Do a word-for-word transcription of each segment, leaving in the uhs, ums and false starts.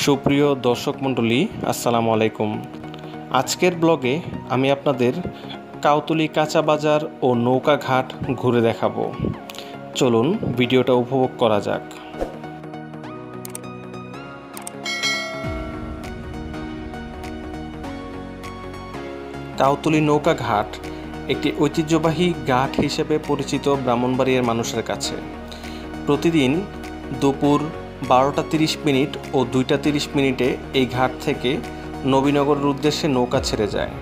সুপ্রিয় দর্শক মণ্ডলী, আসসালামু আলাইকুম। আজকের ব্লগে আমি আপনাদের কাউতুলি কাঁচা বাজার ও নৌকা ঘাট ঘুরে দেখাবো। চলুন ভিডিওটা উপভোগ করা যাক। কাউতুলি নৌকা ঘাট একটি ঐতিহ্যবাহী ঘাট হিসেবে পরিচিত ব্রাহ্মণবাড়িয়ার মানুষের কাছে। প্রতিদিন দুপুর বারোটা তিরিশ মিনিট ও দুইটা তিরিশ মিনিটে এই ঘাট থেকে নবীনগরের উদ্দেশ্যে নৌকা ছেড়ে যায়।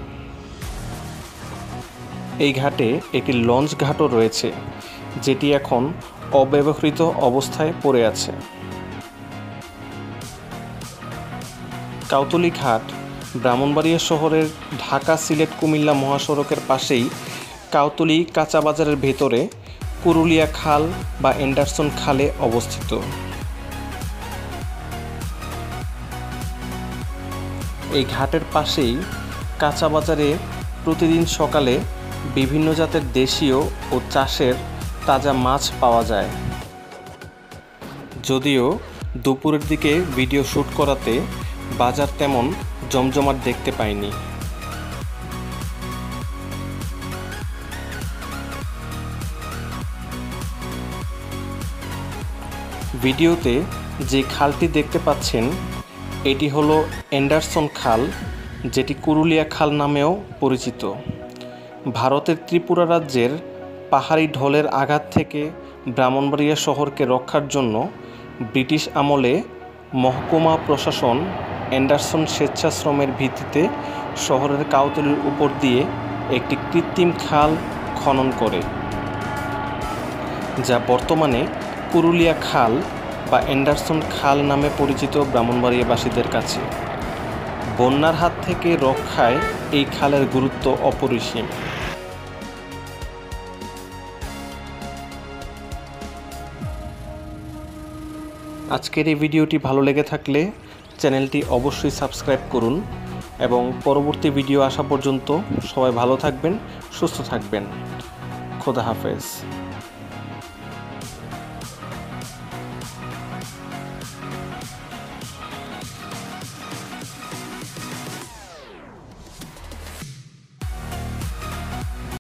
এই ঘাটে একটি লঞ্চ ঘাটও রয়েছে, যেটি এখন অব্যবহৃত অবস্থায় পড়ে আছে। কাউতুলি ঘাট ব্রাহ্মণবাড়িয়া শহরের ঢাকা সিলেট কুমিল্লা মহাসড়কের পাশেই কাউতুলি কাঁচা বাজারের ভেতরে কুরুলিয়া খাল বা এন্ডারসন খালে অবস্থিত। এই ঘাটের পাশেই কাঁচা বাজারে প্রতিদিন সকালে বিভিন্ন জাতের দেশীয় ও চাষের তাজা মাছ পাওয়া যায়। যদিও দুপুরের দিকে ভিডিও শ্যুট করাতে বাজার তেমন জমজমাট দেখতে পাইনি। ভিডিওতে যে খালটি দেখতে পাচ্ছেন এটি হলো এন্ডারসন খাল, যেটি কুরুলিয়া খাল নামেও পরিচিত। ভারতের ত্রিপুরা রাজ্যের পাহাড়ি ঢলের আঘাত থেকে ব্রাহ্মণবাড়িয়া শহরকে রক্ষার জন্য ব্রিটিশ আমলে মহকুমা প্রশাসন এন্ডারসন স্বেচ্ছাশ্রমের ভিত্তিতে শহরের কাউতুলির উপর দিয়ে একটি কৃত্রিম খাল খনন করে, যা বর্তমানে কুরুলিয়া খাল বা এন্ডারসন খাল নামে পরিচিত ব্রাহ্মণবাড়িয়াবাসীদের কাছে। বন্যার হাত থেকে রক্ষায় এই খালের গুরুত্ব অপরিসীম। আজকের এই ভিডিওটি ভালো লেগে থাকলে চ্যানেলটি অবশ্যই সাবস্ক্রাইব করুন এবং পরবর্তী ভিডিও আসা পর্যন্ত সবাই ভালো থাকবেন, সুস্থ থাকবেন। খোদা হাফেজ।